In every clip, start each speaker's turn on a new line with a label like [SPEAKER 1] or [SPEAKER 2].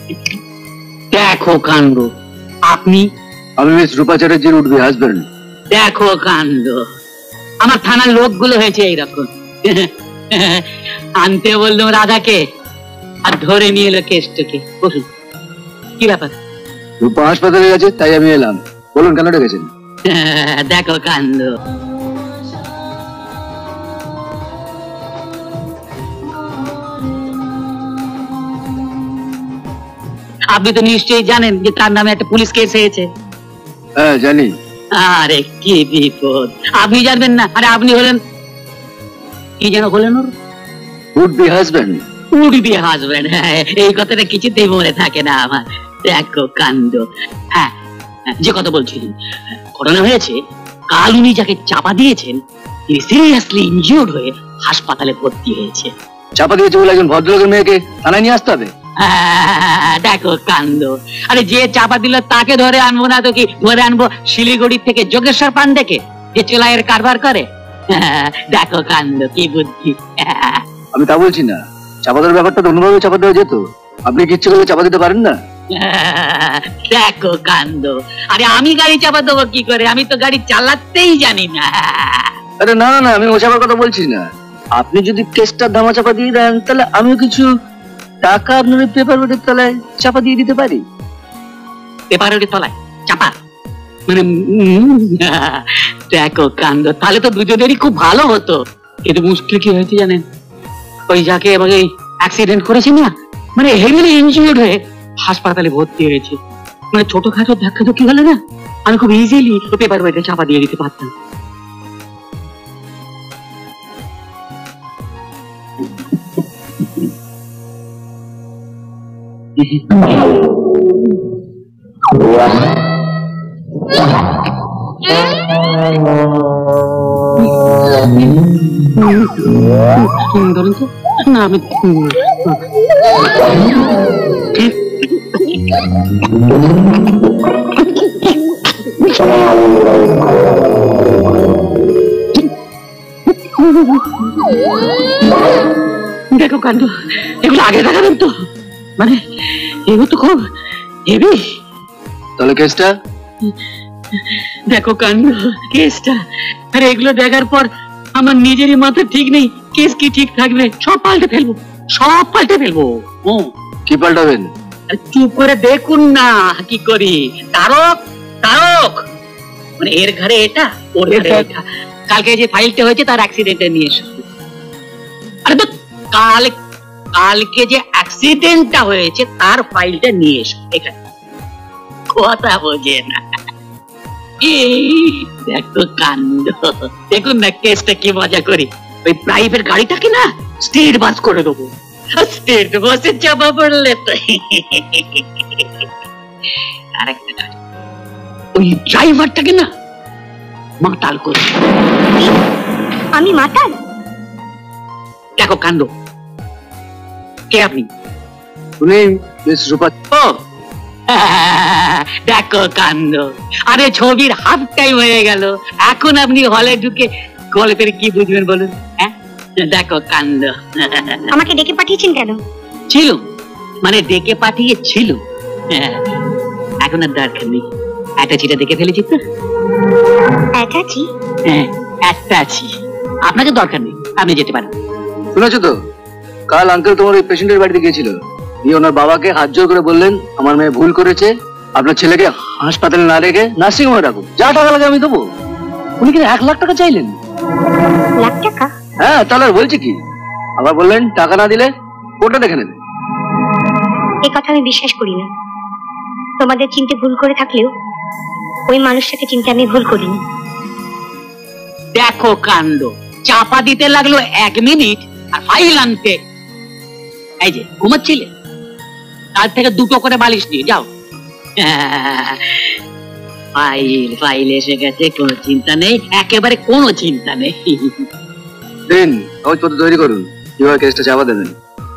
[SPEAKER 1] দেখো কাণ্ড, আপনি?
[SPEAKER 2] আমি মিস রূপা চ্যাটার্জির উঠবি হাজবেন্ড।
[SPEAKER 1] দেখো কাণ্ড, আমার থানার লোকগুলো হয়েছে এইরকম। আনতে বললাম রাধাকে, আর ধরে নিয়ে এলো কেসটাকে। বসুন, কি ব্যাপার?
[SPEAKER 2] রূপা হাসপাতালে গেছে, তাই আমি এলাম। বলুন কেন ডেকেছেন?
[SPEAKER 1] দেখো কাণ্ড, আপনি তো নিশ্চয়ই জানেন যে তার নামে একটা পুলিশ কেস হয়েছে।
[SPEAKER 2] হ্যাঁ জানি।
[SPEAKER 1] আরে কি বিপদ, আপনি জানবেন না? আরে আপনি হলেন কি যেন হলেন? ওর
[SPEAKER 2] would be husband.
[SPEAKER 1] Would be husband, হ্যাঁ, এই কথাটা কিছুতেই মনে থাকে না আমার। দেখো কাণ্ড, হ্যাঁ যে কথা বলছিলেন, ঘটনা হয়েছে কাল উনি যাকে চাপা দিয়েছেন তিনি সিরিয়াসলি ইনজিউর্ড হয়ে হাসপাতালে ভর্তি হয়েছে।
[SPEAKER 2] চাপা দিয়েছে বলে একজন ভদ্রলোকের মেয়েকে থানায় নিয়ে আসতে হবে?
[SPEAKER 1] দেখো কাণ্ড, আরে যে চাপা দিল তাকে ধরে আনবো না তো কি ধরে আনবো শিলিগুড়ি থেকে যোগেশ্বর পান্ডেকে, যে চোলাইয়ের কারবার করে? দেখো কাণ্ড, কি বুদ্ধি।
[SPEAKER 2] আমি তা বলছি না, চাপা দেওয়ার ব্যাপারটা তো অন্যভাবে চাপা দেওয়া যেত। আপনি কি ইচ্ছে করলে চাপা দিতে পারেন না?
[SPEAKER 1] দেখো কাণ্ড, আরে আমি গাড়ি চাপা দেবো কি করে? আমি তো গাড়ি চালাতেই জানি না।
[SPEAKER 2] আরে না না, আমি ও চাপার কথা বলছি না। আপনি যদি কেসটা ধামা চাপা দিয়ে দেন, তাহলে আমিও কিছু টাকা আপনার পেপার ওয়েটের তলায় চাপা দিয়ে দিতে পারি।
[SPEAKER 1] পেপার ওয়েটের তলায় চাপা মানে? দেখো কাণ্ড, তাহলে তো দুজনেরই খুব ভালো হতো। কিন্তু মুশকিল কি হয়েছে জানেন? ওই যাকে আমাকে অ্যাক্সিডেন্ট করেছে না, মানে হেভিলি ইনজিউর্ড হয়ে হাসপাতালে ভর্তি হয়েছে। মানে ছোটখাটো ধাক্কা ধুক্কি হলে না, আমি খুব ইজিলি পেপার ওয়েটে চাপা দিয়ে দিতে পারতাম। ধরুন তো না, আমি দেখো কাণ্ড, এগুলো আগে দেখাবেন তো? মানে এগুলো তো খুব হেভি।
[SPEAKER 2] তাহলে কেসটা
[SPEAKER 1] দেখো কাণ্ড, কেসটা, আরে এগুলো দেখার পর আমার নিজেরই মাথা ঠিক নেই। কেস কি ঠিক থাকবে? সব পাল্টে ফেলবো, সব পাল্টে ফেলবো। ও
[SPEAKER 2] কি পাল্টাবেন?
[SPEAKER 1] চুপ করে দেখুন না কি করি। তারক, তারক মানে এর ঘরে এটা, ওর ঘরে এটা। কালকে যে ফাইলটা হয়েছে তার অ্যাক্সিডেন্টে নিয়ে এসো। আরে তো কালকে যে অ্যাক্সিডেন্টটা হয়েছে তার ফাইলটা নিয়ে এসো এখানে। কথা বোঝে না। দেখো কাণ্ড, দেখুন না কেসটা কি মজা করি। ওই প্রাইভেট গাড়িটাকে না স্টেট বাস করে দেবো। স্টেট বাসে চাপা পড়লে তো আরেকটা গাড়ি, ওই ড্রাইভারটাকে না মাতাল করে।
[SPEAKER 3] আমি মাতাল?
[SPEAKER 1] দেখো কাণ্ড, কে আপনি?
[SPEAKER 2] উনি মিস রূপা।
[SPEAKER 1] ও দেখো কাণ্ড, আরে ছবির হাফ টাইম হয়ে গেল, এখন আপনি হলে ঢুকে গল্পের কি বুঝবেন বলুন? হ্যাঁ দেখো কাণ্ড।
[SPEAKER 3] আমাকে ডেকে পাঠিয়েছেন কেন?
[SPEAKER 1] ছিল মানে ডেকে পাঠিয়েছিল, এখন আর দরকার নেই। অ্যাটাচিটা দেখে ফেলেছি তো।
[SPEAKER 3] অ্যাটাচি?
[SPEAKER 1] হ্যাঁ অ্যাটাচি, আপনাকে দরকার নেই, আপনি যেতে পারেন।
[SPEAKER 2] শুনেছো তো, কাল আঙ্কেল তোমার ওই পেশেন্টের বাড়িতে গিয়েছিল। দিয়ে ওনার বাবাকে হাত জোর করে বললেন আমার মেয়ে ভুল করেছে, আপনার ছেলেকে হাসপাতালে না রেখে নার্সিং হোমে রাখুন, যা টাকা লাগে আমি দেবো। উনি কিন্তু 1 লাখ টাকা চাইলেন।
[SPEAKER 3] লাখ টাকা?
[SPEAKER 2] হ্যাঁ, তাহলে আর বলছি কি। আবার বললেন টাকা না দিলে কোর্টে দেখে নেবে।
[SPEAKER 3] এই কথা আমি বিশ্বাস করি না। তোমাদের চিনতে ভুল করে থাকলেও ওই মানুষটাকে চিনতে আমি ভুল করিনি।
[SPEAKER 1] দেখো কাণ্ড, চাপা দিতে লাগলো 1 মিনিট আর ফাইল আনতে। এই যে ঘুমাচ্ছিলে, তার থেকে 2টো করে বালিশ নিয়ে যাও। ফাইল এসে গেছে, কোনো চিন্তা নেই, একেবারে কোনো চিন্তা নেই।
[SPEAKER 2] দিন কাগজপত্র তৈরি করুন, কিভাবে কেসটা চাপা দেবেন।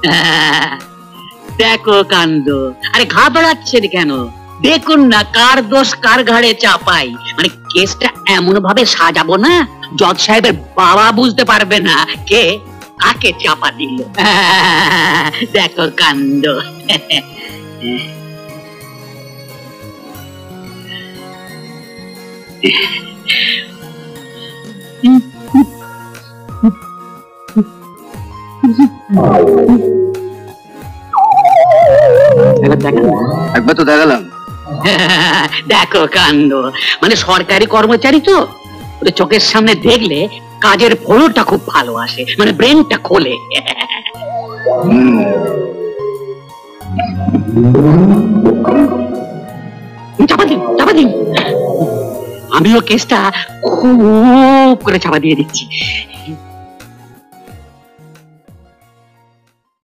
[SPEAKER 1] দেখো কাণ্ড, আরে ঘাবড়াচ্ছেন কেন? দেখুন না কার দোষ কার ঘাড়ে চাপাই। মানে কেসটা এমন ভাবে সাজাবো না জজ সাহেবের বাবা বুঝতে পারবে না কে কাকে চাপা দিল। দেখো কাণ্ড,
[SPEAKER 2] একবার তো দেখালাম।
[SPEAKER 1] দেখো কাণ্ড, মানে সরকারি কর্মচারী তো ওদের চোখের সামনে দেখলে কাজের ফলটা খুব ভালো আসে, মানে ব্রেনটা খোলে। চাপা দিন, চাপা দিন। আমিও কেসটা খুব করে চাপা দিয়ে দিচ্ছি।